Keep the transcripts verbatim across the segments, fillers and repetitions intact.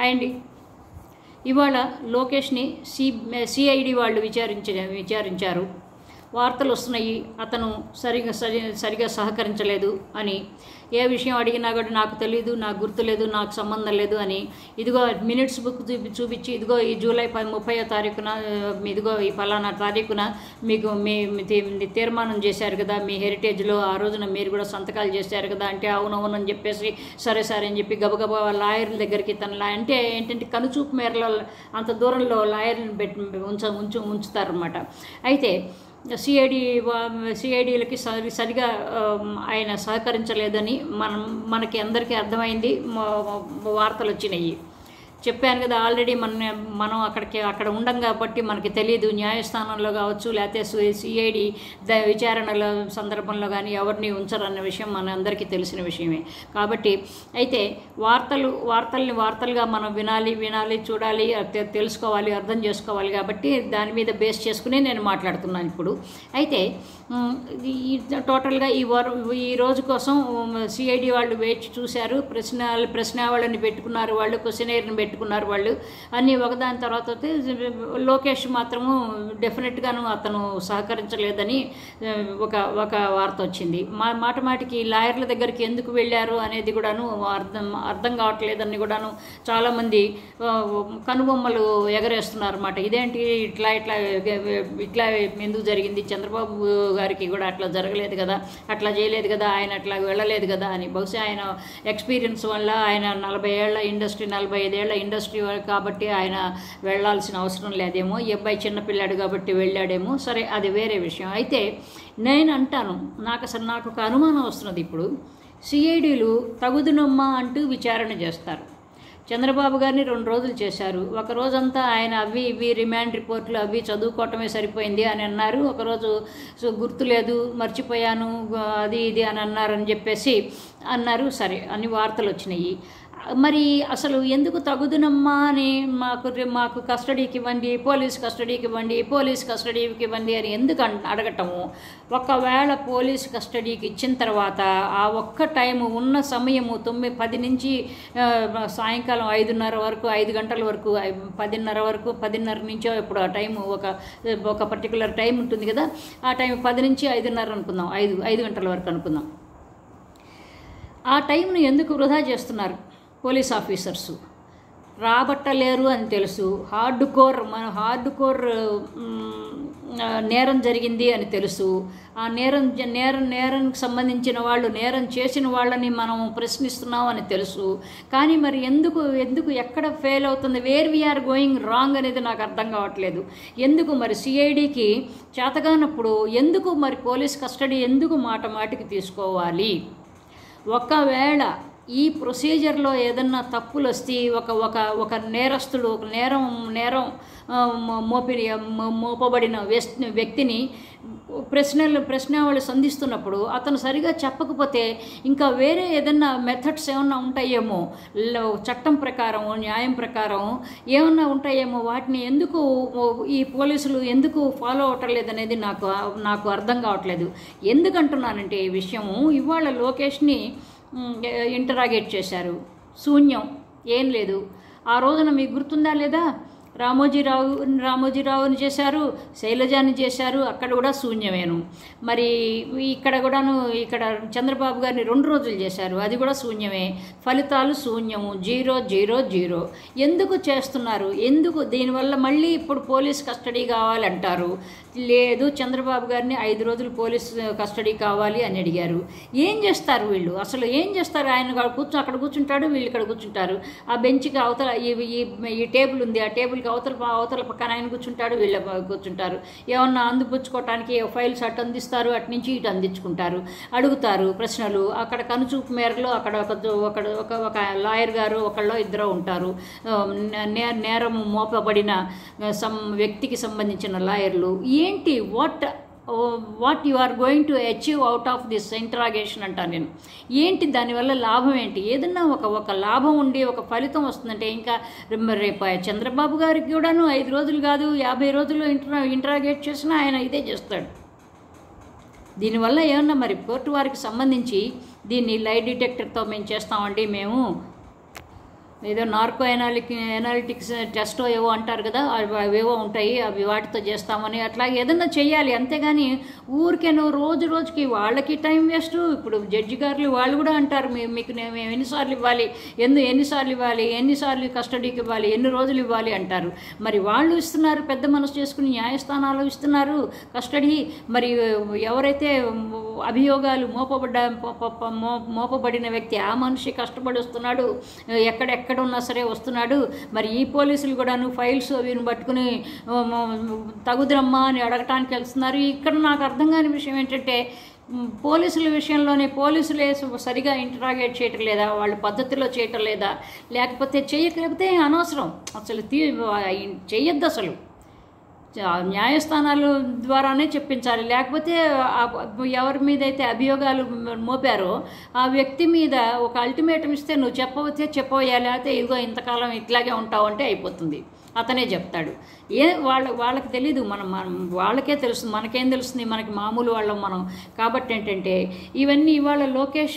And ఇవాళ లోకేష్ని C CID వాళ్ళు విచారించ విచారించారు వార్తలు వస్తున్నాయి అతను సరిగా సరి సరిగా సహకరించలేదు అని. ఏ విషయం అడిగినా కూడా నాకు తెలియదు, నాకు గుర్తులేదు, నాకు సంబంధం లేదు అని ఇదిగో మినిట్స్ బుక్ చూపి చూపించి ఇదిగో ఈ జూలై ప ముప్పయో తారీఖున ఇదిగో ఈ ఫలానా తారీఖున మీకు మీ తీర్మానం చేశారు కదా మీ హెరిటేజ్లో, ఆ రోజున మీరు కూడా సంతకాలు చేశారు కదా అంటే అవునవును అని చెప్పేసి సరే సరే అని చెప్పి గబగబా లాయర్ల దగ్గరికి తన లా అంటే ఏంటంటే కనుచూపు మేరలో అంత దూరంలో లాయర్ని పెట్టి ఉంచ ఉంచు ఉంచుతారన్నమాట. అయితే సిఐడి సిఐడీలకి సరి సరిగా ఆయన సహకరించలేదని మనం మనకి అందరికీ అర్థమైంది, వార్తలు వచ్చినాయి. చెప్పాను కదా ఆల్రెడీ మన మనం అక్కడికి అక్కడ ఉండం కాబట్టి మనకి తెలియదు న్యాయస్థానంలో కావచ్చు లేకపోతే సిఐడి ద విచారణల సందర్భంలో కానీ ఎవరిని ఉంచరన్న విషయం మన అందరికీ తెలిసిన విషయమే. కాబట్టి అయితే వార్తలు వార్తల్ని వార్తలుగా మనం వినాలి వినాలి చూడాలి తెలుసుకోవాలి అర్థం చేసుకోవాలి కాబట్టి దాని మీద బేస్ చేసుకుని నేను మాట్లాడుతున్నాను ఇప్పుడు. అయితే ఈ టోటల్గా ఈ వర్ ఈ రోజు కోసం సిఐడి వాళ్ళు వేచి చూశారు, ప్రశ్న ప్రశ్నావళిని పెట్టుకున్నారు, వాళ్ళు క్వశ్చనైర్ని పెట్టుకున్నారు వాళ్ళు అన్నీ ఒకదాని తర్వాత లోకేష్ మాత్రము డెఫినెట్గాను అతను సహకరించలేదని ఒక ఒక వార్త వచ్చింది. మా మాట మాటికి లాయర్ల దగ్గరికి ఎందుకు వెళ్ళారు అనేది కూడాను అర్థం అర్థం కావట్లేదని కూడాను చాలామంది కనుబొమ్మలు ఎగరేస్తున్నారు అన్నమాట. ఇదేంటి ఇట్లా ఇట్లా ఇట్లా ఎందుకు జరిగింది, చంద్రబాబు గారికి కూడా అట్లా జరగలేదు కదా, అట్లా చేయలేదు కదా, ఆయన అట్లా వెళ్ళలేదు కదా అని. బహుశా ఆయన ఎక్స్పీరియన్స్ వల్ల ఆయన నలభై ఏళ్ల ఇండస్ట్రీ నలభై ఐదేళ్ల ఇండస్ట్రీ కాబట్టి ఆయన వెళ్లాల్సిన అవసరం లేదేమో, ఈ అబ్బాయి చిన్నపిల్లాడు కాబట్టి వెళ్ళాడేమో, సరే అది వేరే విషయం. అయితే నేను అంటాను నాకు అసలు నాకు ఒక అనుమానం వస్తున్నది. ఇప్పుడు సిఐడీలు తగుదునమ్మా అంటూ విచారణ చేస్తారు. చంద్రబాబు గారిని రెండు రోజులు చేశారు, ఒక రోజంతా ఆయన అవి ఇవి రిమాండ్ రిపోర్ట్లు అవి చదువుకోవటమే సరిపోయింది అని అన్నారు, ఒకరోజు గుర్తులేదు మర్చిపోయాను అది ఇది అని అన్నారని చెప్పేసి అన్నారు. సరే అన్ని వార్తలు వచ్చినాయి. మరి అసలు ఎందుకు తగుదునమ్మా అని మాకు మాకు కస్టడీకి ఇవ్వండి, పోలీస్ కస్టడీకి ఇవ్వండి, పోలీస్ కస్టడీకి ఇవ్వండి అని ఎందుకు అడగటము? ఒకవేళ పోలీస్ కస్టడీకి ఇచ్చిన తర్వాత ఆ ఒక్క టైము ఉన్న సమయము తొమ్మిది పది నుంచి సాయంకాలం ఐదున్నర వరకు ఐదు గంటల వరకు పదిన్నర వరకు పదిన్నర నుంచో ఇప్పుడు ఆ టైము ఒక ఒక పర్టికులర్ టైం ఉంటుంది కదా, ఆ టైం పది నుంచి ఐదున్నర అనుకుందాం, ఐదు ఐదు గంటల వరకు అనుకుందాం. ఆ టైంను ఎందుకు వృధా చేస్తున్నారు పోలీస్ ఆఫీసర్సు? రాబట్టలేరు అని తెలుసు, హార్డ్ కోర్ మన హార్డ్ కోర్ నేరం జరిగింది అని తెలుసు, ఆ నేరం నేరం నేరానికి సంబంధించిన వాళ్ళు నేరం చేసిన వాళ్ళని మనం ప్రశ్నిస్తున్నాం అని తెలుసు. కానీ మరి ఎందుకు ఎందుకు ఎక్కడ ఫెయిల్ అవుతుంది, వేర్ వీఆర్ గోయింగ్ రాంగ్ అనేది నాకు అర్థం కావట్లేదు. ఎందుకు మరి సిఐడికి చేతగానప్పుడు ఎందుకు మరి పోలీస్ కస్టడీ ఎందుకు మాట మాటికి తీసుకోవాలి? ఒకవేళ ఈ ప్రొసీజర్లో ఏదన్నా తప్పులు వస్తే ఒక ఒక ఒక నేరస్తుడు ఒక నేరం నేరం మోపి మోపబడిన వ్యక్తిని ప్రశ్నలు ప్రశ్నావళి సంధిస్తున్నప్పుడు అతను సరిగా చెప్పకపోతే ఇంకా వేరే ఏదన్నా మెథడ్స్ ఏమన్నా ఉంటాయేమో, చట్టం ప్రకారం న్యాయం ప్రకారం ఏమన్నా ఉంటాయేమో, వాటిని ఎందుకు ఈ పోలీసులు ఎందుకు ఫాలో అవటం లేదనేది నాకు నాకు అర్థం కావట్లేదు. ఎందుకంటున్నానంటే ఈ విషయము ఇవాళ లోకేష్ని ఇంటరాగేట్ చేశారు, శూన్యం ఏం లేదు. ఆ రోజున మీకు గుర్తుందా లేదా, రామోజీరావు రామోజీరావుని చేశారు, శైలజాని చేశారు, అక్కడ కూడా శూన్యమేను. మరి ఇక్కడ కూడాను ఇక్కడ చంద్రబాబు గారిని రెండు రోజులు చేశారు, అది కూడా శూన్యమే. ఫలితాలు శూన్యము, జీరో జీరో జీరో. ఎందుకు చేస్తున్నారు? ఎందుకు దీనివల్ల మళ్ళీ ఇప్పుడు పోలీస్ కస్టడీ కావాలంటారు. లేదు చంద్రబాబు గారిని ఐదు రోజులు పోలీస్ కస్టడీ కావాలి అని అడిగారు. ఏం చేస్తారు వీళ్ళు? అసలు ఏం చేస్తారు? ఆయన కూర్చో అక్కడ కూర్చుంటాడు, వీళ్ళు ఇక్కడ కూర్చుంటారు. ఆ బెంచ్కి అవతల ఈ టేబుల్ ఉంది, ఆ టేబుల్ అవతల అవతల పక్కన ఆయన కూర్చుంటాడు, వీళ్ళ కూర్చుంటారు. ఏమన్నా అందిపుచ్చుకోవటానికి ఫైల్స్ అటు అందిస్తారు, అటు నుంచి ఇటు అందించుకుంటారు, అడుగుతారు ప్రశ్నలు. అక్కడ కనుచూపు మేరలో అక్కడ ఒక ఒక ఒక లాయర్ గారు ఒకళ్ళో ఇద్దరు ఉంటారు, నే నేరం మోపబడిన సం వ్యక్తికి సంబంధించిన లాయర్లు. ఏంటి what what you are going to achieve out of this interrogation అంటాను నేను. ఏంటి దానివల్ల లాభం ఏంటి? ఏదన్నా ఒక ఒక లాభం ఉండి ఒక ఫలితం వస్తుందంటే ఇంకా రేపు చంద్రబాబు గారికి కూడాను ఐదు రోజులు కాదు యాభై రోజులు ఇంటరా ఇంటరాగేట్ చేసినా ఆయన ఇదే చేస్తాడు. దీనివల్ల ఏమన్నా మరి కోర్టు వారికి సంబంధించి దీన్ని లై డిటెక్టర్తో మేము చేస్తామండి, మేము ఏదో నార్కో ఎనాలిక్ ఎనాలిటిక్స్ టెస్ట్ ఏవో అంటారు కదా, అవి అవేవో ఉంటాయి, అవి వాటితో చేస్తామని అట్లా ఏదన్నా చెయ్యాలి. అంతేగాని ఊరికేనో రోజు రోజుకి వాళ్ళకి టైం వేస్ట్. ఇప్పుడు జడ్జి గారులు వాళ్ళు కూడా అంటారు, మీకు మేము ఎన్నిసార్లు ఇవ్వాలి, ఎందు ఎన్నిసార్లు ఇవ్వాలి, ఎన్నిసార్లు కస్టడీకి ఇవ్వాలి, ఎన్ని రోజులు ఇవ్వాలి అంటారు. మరి వాళ్ళు ఇస్తున్నారు, పెద్ద మనసు చేసుకుని న్యాయస్థానాలు ఇస్తున్నారు కస్టడీ. మరి ఎవరైతే అభియోగాలు మోపబడ్డ మోపబడిన వ్యక్తి ఆ మనిషి కష్టపడి వస్తున్నాడు, ఎక్కడెక్కడ ఉన్నా సరే వస్తున్నాడు. మరి ఈ పోలీసులు కూడాను ఫైల్స్ అవి పట్టుకుని తగుదరమ్మా అని అడగటానికి వెళ్తున్నారు. ఇక్కడ నాకు అర్థం కాని విషయం ఏంటంటే, పోలీసుల విషయంలోనే పోలీసులే సరిగా ఇంటరాగేట్ చేయటం లేదా, వాళ్ళ పద్ధతిలో చేయటం లేదా, లేకపోతే చేయకపోతే అనవసరం, అసలు తీ చెయ్యొద్దు. అసలు న్యాయస్థానాల ద్వారానే చెప్పించాలి. లేకపోతే ఎవరి మీద అయితే అభియోగాలు మోపారో ఆ వ్యక్తి మీద ఒక అల్టిమేటం ఇస్తే, నువ్వు చెప్పవచ్చే చెప్పవయ్యా, లేకపోతే ఇదిగో ఇంతకాలం ఇట్లాగే ఉంటావు అంటే అయిపోతుంది. అతనే చెప్తాడు. ఏ వాళ్ళ వాళ్ళకి తెలీదు, మనం మనం వాళ్ళకే తెలుస్తుంది, మనకేం తెలుస్తుంది, మనకి మామూలు వాళ్ళం మనం. కాబట్టి ఏంటంటే ఇవన్నీ ఇవాళ లోకేష్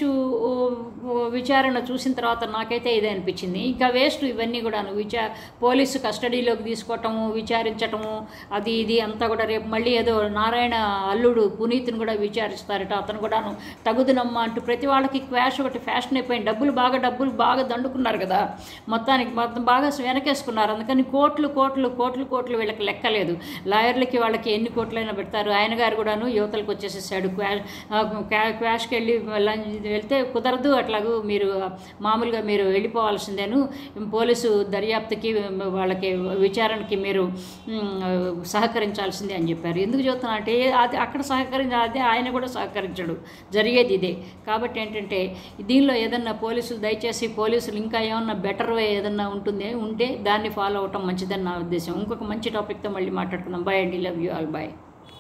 విచారణ చూసిన తర్వాత నాకైతే ఇదే అనిపించింది. ఇంకా వేస్ట్ ఇవన్నీ కూడాను. విచా పోలీసు కస్టడీలోకి తీసుకోవటము, విచారించటము, అది ఇది అంతా కూడా. రేపు మళ్ళీ ఏదో నారాయణ అల్లుడు పునీత్ని కూడా విచారిస్తారట, అతను కూడాను తగుదునమ్మా అంటూ ప్రతి వాళ్ళకి క్వాష్ ఒకటి ఫ్యాషన్ అయిపోయింది. డబ్బులు బాగా డబ్బులు బాగా దండుకున్నారు కదా, మొత్తానికి మొత్తం బాగా వెనకేసుకున్నారు. అందుకని కోట్లు కోట్లు కోట్లు కోట్లు వీళ్ళకి లెక్కలేదు. లాయర్లకి వాళ్ళకి ఎన్ని కోట్లైనా పెడతారు. ఆయన గారు కూడాను యువతలకు వచ్చేసేసాడు. క్వాష్ క్వాష్కి వెళ్ళి వెళ్తే కుదరదు, అట్లాగూ మీరు మామూలుగా మీరు వెళ్ళిపోవాల్సిందేను, పోలీసు దర్యాప్తుకి వాళ్ళకి విచారణకి మీరు సహకరించాల్సిందే అని చెప్పారు. ఎందుకు చెబుతున్నా అంటే, అది అక్కడ సహకరించి అదే ఆయన కూడా సహకరించడు, జరిగేది ఇదే. కాబట్టి ఏంటంటే దీనిలో ఏదన్నా పోలీసులు దయచేసి పోలీసులు ఇంకా ఏమన్నా బెటర్ వే ఏదన్నా ఉంటుంది ఉంటే దాన్ని ఫాలో అవటం మంచిదని నా ఉద్దేశం. ఇంకొక మంచి టాపిక్తో మళ్ళీ మాట్లాడుకుందాం. బాయ్ అండి, లవ్ యూ ఆల్, బాయ్.